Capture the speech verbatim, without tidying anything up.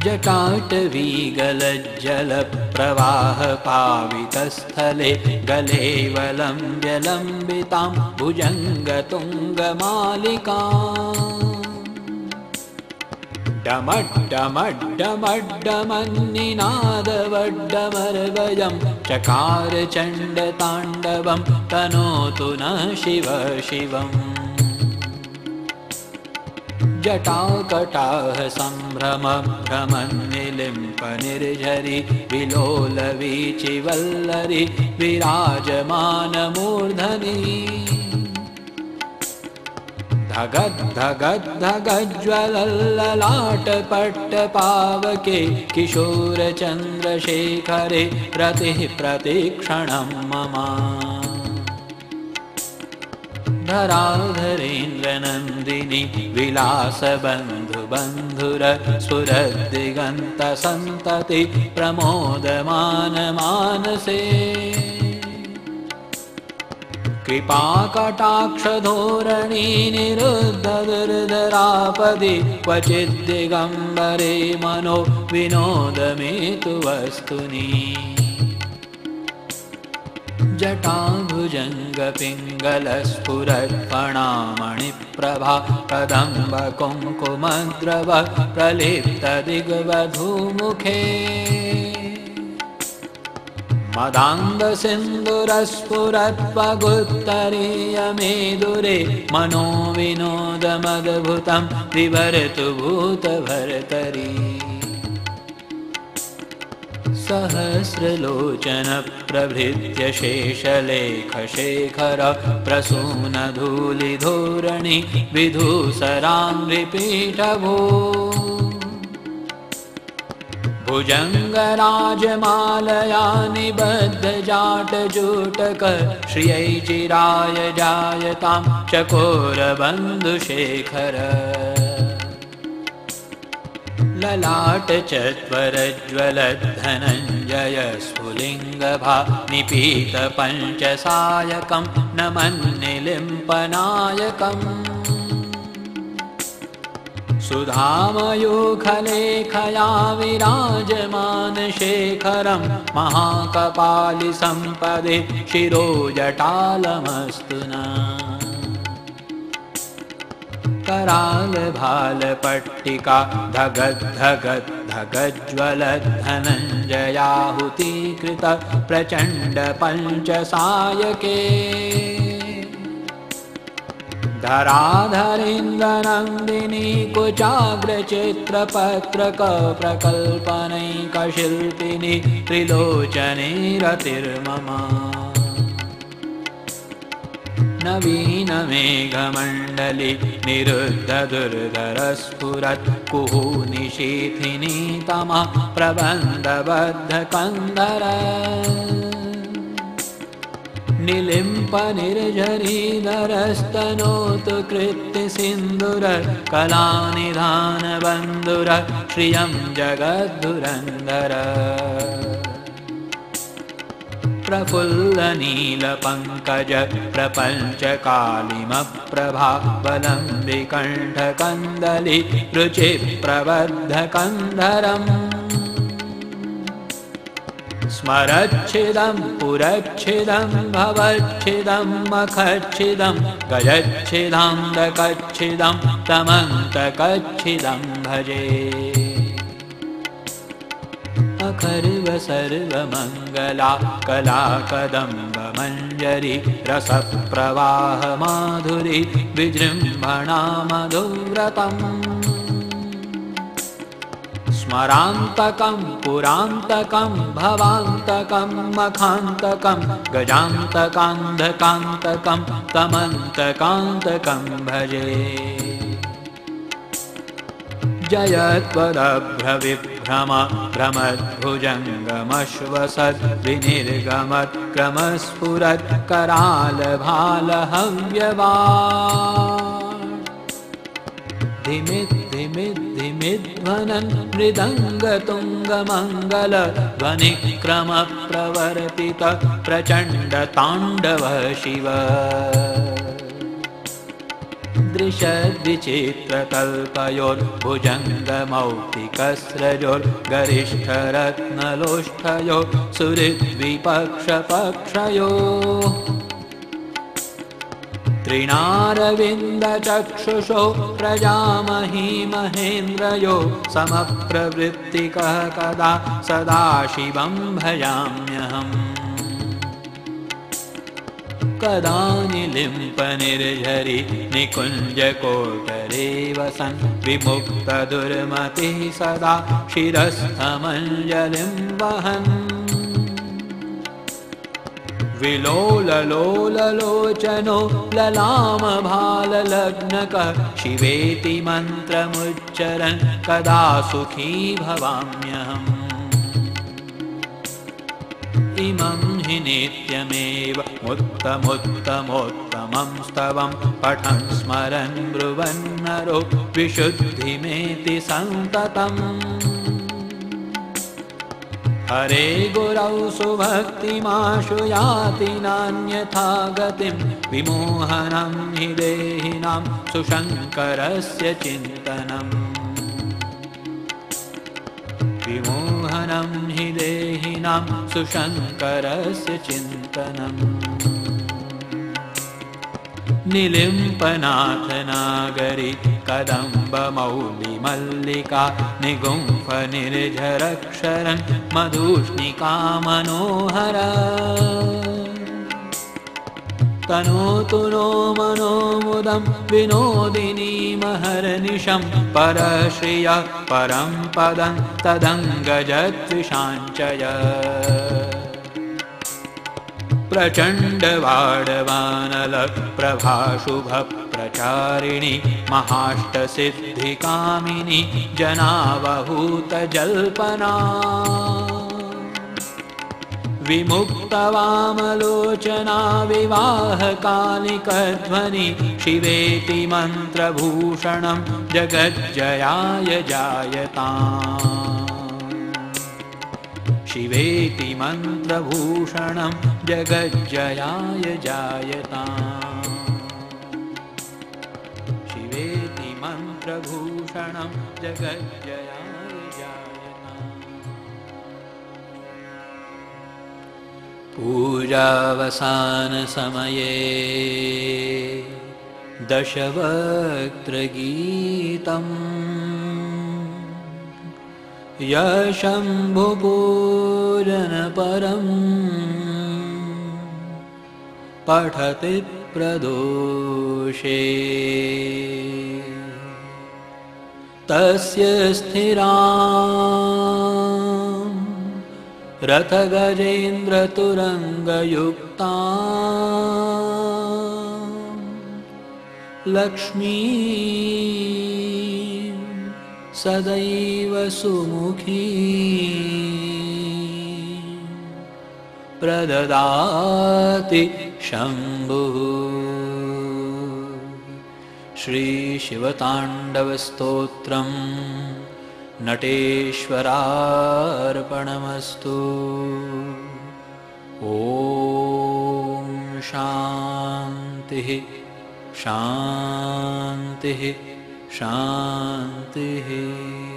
जटाटवीगलज्जलप्रवाहपावितस्थले गलेवलं व्यलम्बितां भुजङ्गतुङ्गमालिकाम् डमड्डमड्डमड्डमन्निनादवड्डमर्वयं चकार चण्डताण्डवं तनोतु न शिव शिवम् जटाकटाह सम्भ्रम भ्रमन्निलिम्प निर्झरि विलोलवीचिवल्लरि विराजमानमूर्धनि धगद्धगद्धगज्ज्वलल्ललाटपट्टपावके किशोरचन्द्रशेखरे रतिः प्रतिक्षणं मम धराधरेन्द्रनन्दिनि विलासबन्धुबन्धुर स्फुरद्दिगन्तसन्तति प्रमोदमानमानसे कृपाकटाक्षधोरणी निरुद्धदुर्धरापदि क्वचिद्दिगम्बरे मनो विनोदमेतु वस्तुनि जटाभुजङ्गपिङ्गलस्फुरत्फणामणिप्रभा कदम्बकुङ्कुमद्रव प्रलिप्तदिग्वधूमुखे मदान्धसिन्दूरस्फुरत्वगुत्तरीयमेदुरे मनो विनोदमद्भुतं विभर्तु भूतभर्तरि सहस्रलोचनप्रभृत्य शेषलेखशेखर प्रसूनधूलिधोरणि विधूसराङ्घ्रिपीठभू भुजङ्गराजमालया निबद्धजाटजूटक श्रियै चिराय जायतां चकोरबन्धुशेखर ललाटचत्वरज्वलद्धनञ्जय स्फुलिङ्गभा निपीतपञ्चसायकं नमन्निलिम्पनायकम् सुधामयूखलेखया विराजमानशेखरं महाकपालिसम्पदे शिरोजटालमस्तु न करालभालपट्टिका धगद्धगद्धगज्ज्वलद्धनञ्जयाहुतीकृत प्रचण्डपञ्चसायके धराधरेन्द्रनन्दिनी कुचाग्रचित्रपत्रकप्रकल्पनैकशिल्पिनी त्रिलोचने रतिर्मम नवीनमेघमण्डली निरुद्धदुर्धरस्फुरत् कुहूनिशीथिनी तमः प्रबन्धबद्धकन्धर निलिम्पनिर्झरीधरस्तनोतु कृत्तिसिन्दुर कलानिधानबन्धुर श्रियं जगद्धुरन्धर प्रफुल्लनीलपङ्कज प्रपञ्चकालिमप्रभावलम्बिकण्ठकन्दलि रुचिप्रबद्धकन्धरम् स्मरच्छिदं पुरच्छिदं भवच्छिदं मखच्छिदं गजच्छिदान्दकच्छिदं तमन्तकच्छिदं भजे अखर्व सर्वमङ्गला कलाकदम्बमञ्जरी रसप्रवाहमाधुरी विजृम्भणा मधुव्रतम् स्मरान्तकं पुरान्तकं भवान्तकं मखान्तकं गजान्तकान्धकान्तकं तमन्तकान्तकं भजे जयत्वदभ्रविभ्रम भ्रमद्भुजङ्गमश्वसद्विनिर्गमत् क्रमस्फुरत् करालभालहव्यवा धिमित् धिमित् धिमिध्वनन् मृदङ्गतुङ्गमङ्गल ध्वनिक्रमप्रवर्तित प्रचण्डताण्डव शिव दृशद्विचित्रकल्पयोर्भुजङ्गमौक्तिकस्रजोर्गरिष्ठरत्नलोष्ठयो सुहृद्विपक्षपक्षयोः त्रिणारविन्दचक्षुषो प्रजामही महेन्द्रयो समप्रवृत्तिकः कदा सदाशिवं भजाम्यहम् कदा निलिम्पनिर्झरि निकुञ्जकोटरे वसन् विमुक्तदुर्मतिः सदा शिरस्थमञ्जलिं वहन् विलोललोललोचनो ललामभाललग्नकः शिवेति मन्त्रमुच्चरन् कदा सुखी भवाम्यहम् इमं हि नित्यमेव उत्तमोत्तमोत्तमं स्तवं पठन् स्मरन् ब्रुवन्नरो विशुद्धिमेति सन्ततम् हरे गुरौ सुभक्तिमाशु याति नान्यथा गतिं विमोहनं हि देहिनां सुशङ्करस्य चिन्तनम् विमोहनं हि देहिनां सुशङ्करस्य चिन्तनम् निलिम्पनाथनागरि कदम्बमौलिमल्लिका निगुम्फनिर्झरक्षरन् मधुष्णिका मनोहरा तनोतु नो मनोमुदं विनोदिनी महर्निशं परश्रियः परं पदं तदङ्गजद्विषाञ्चय प्रचण्डवाडवानलप्रभाशुभप्रचारिणि महाष्टसिद्धिकामिनि जनावहूतजल्पना विमुक्तवामलोचना विवाहकालिकध्वनि शिवेति मन्त्रभूषणं जगज्जयाय जायताम् शिवेति मन्त्रभूषणं जगज्जयाय जायताम् शिवेति मन्त्रभूषणं जगज्जयाय जायताम् पूजावसानसमये दशवक्त्रगीतम् यशम्भुपूजनपरं पठति प्रदोषे तस्य स्थिरां रथगजेन्द्रतुरङ्गयुक्तां लक्ष्मी सदैव सुमुखी प्रददाति शम्भुः। श्रीशिवताण्डवस्तोत्रं नटेश्वरार्पणमस्तु। ॐ शान्तिः शान्तिः शान्तिः।